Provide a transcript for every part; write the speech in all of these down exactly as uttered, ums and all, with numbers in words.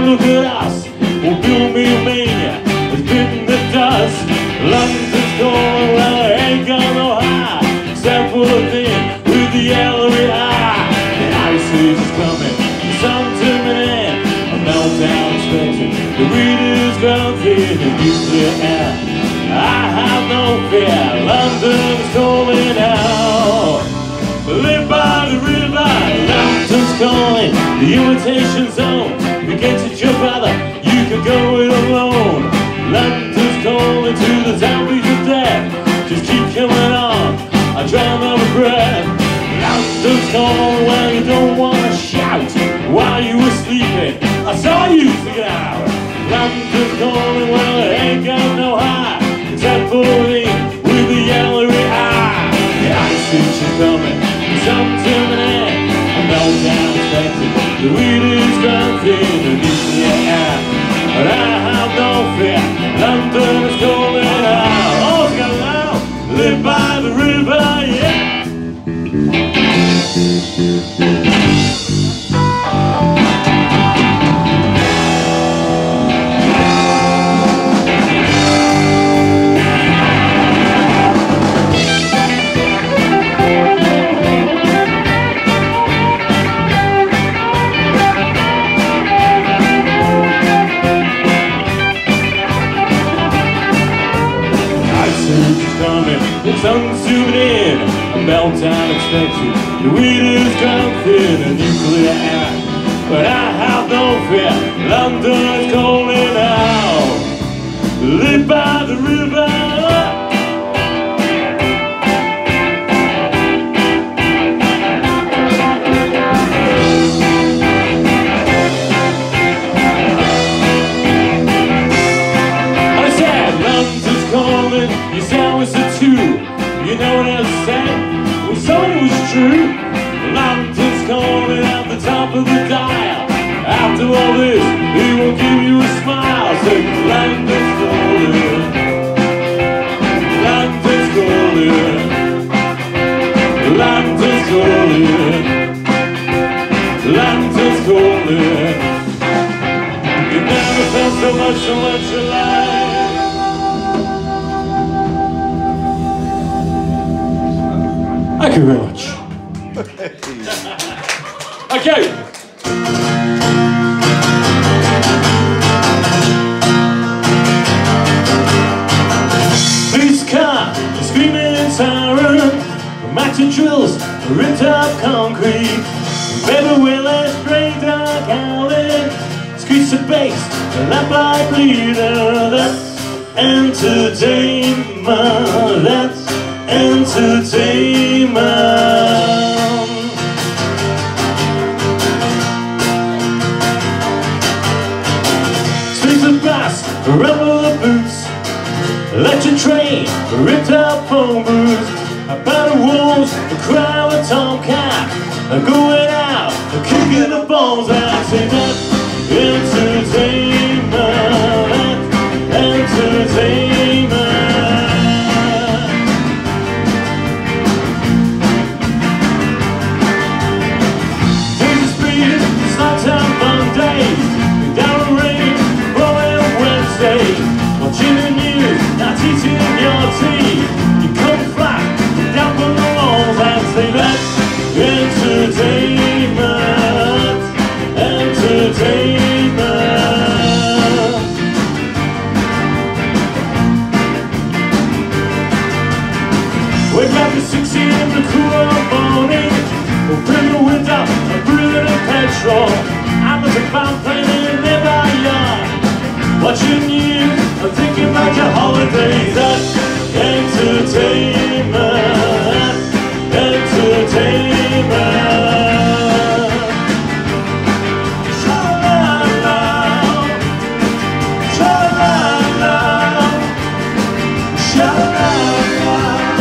look at us, we'll build me a mania, it's bitten the dust. London's going, well, I ain't got no high, except for a thing with the yellowy eye. The ice age is coming, the sun's zooming in, a meltdown expected, the reader's ground fear, the nuclear air. I have no fear, London's calling out. Live by the river, London's calling, the imitation zone. Forget your job, brother, you can go it alone. London's calling to the zombies of death. Just keep coming on, I drown out of breath. London's calling when you don't want to shout while you were sleeping, I saw you sing out. London's calling, well, it ain't got no high, except for me with the yellowy eye. The ice age is coming, the sun's zooming in, a meltdown expected, the weed is grunting, the nuclear air. But I have no fear, London is calling out. Oh, it's got loud, live by the river, yeah. The sun's zooming in, a meltdown expected, the weed is ground thin, a nuclear act. But I have no fear, London is calling out. Live by the river. I said, London's calling, you sound was a two. You know what I was saying? Well, so it was true. London's calling at the top of the dial. After all this, he will give you a smile. Say, London's calling, London's calling, London's calling, London's calling. You never felt so much, so much alive. Thank you very much. Okay. Police car, the screaming siren, matching drills, ripped up concrete, baby Willis, straight dark alley, streets of bass, the lamplight bleeder. That's entertainment. That's entertainment. Streets of brass, rumble of boots, electric train, ripped up phone booths, about the walls, the crowd of tomcat, going out, kicking the balls out. Say that entertainment, entertainment. Watching the news, not teaching your team. You come flat, down from the walls and say that's entertainment, entertainment. Wake up at six a m the cool of morning, open the window, a breathing of petrol. I'm at the fountain in the backyard, watching you, I'm thinking about your holidays. That's entertainment, entertainment. Sha-la-la, sha-la-la, sha-la-la.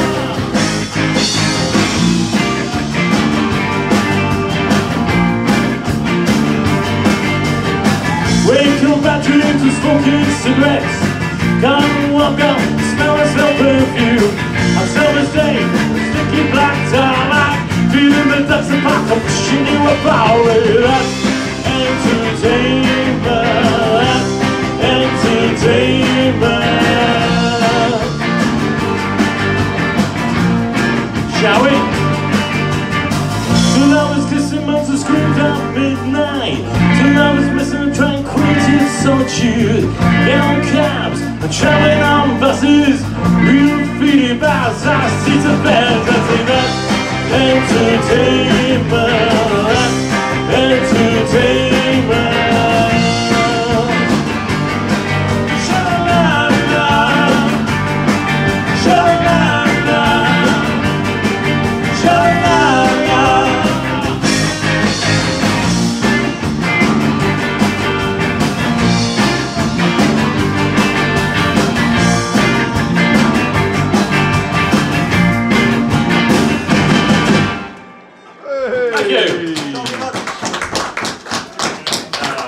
Wake your battery into smoking cigarettes. Come walk up, smell and smell perfume. On summer's day, sticky black tarmac, feeling the dust and pop, pushing you about. That's entertainment. shall we? Two lovers kissing, monsters screamed at midnight. Two lovers missing tranquility and solitude. Down cabs and traveling on buses, real feeding bars, our seats of beds. I say that's entertainment.